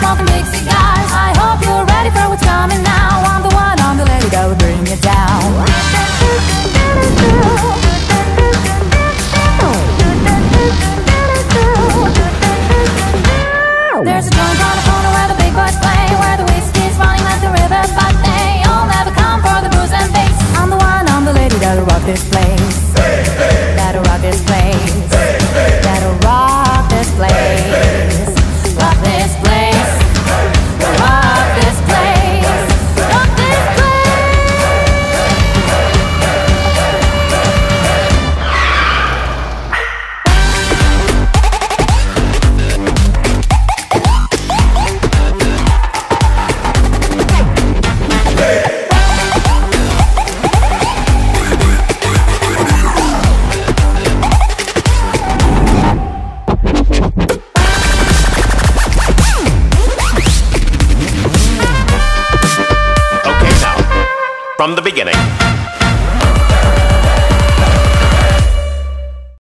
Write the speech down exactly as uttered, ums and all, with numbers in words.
smoking big cigars. I hope you're ready for what's coming now. I'm the one, I'm the lady that will bring you down. There's a joint on the corner where the big boys play, where the whiskey's running like the river, but they all never come for the booze and bass. I'm the one, I'm the lady that'll rock this place. That'll rock this place. That'll rock this place. Rock this place. Rock this place. Rock this From the beginning.